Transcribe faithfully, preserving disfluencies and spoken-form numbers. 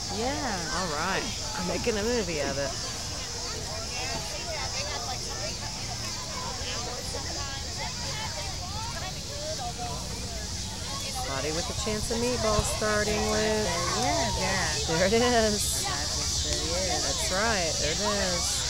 Yeah. All right. I'm making a movie of it. Body with a chance of meatballs starting with. Yeah, yeah. There it is. That's what it is. That's right. There it is.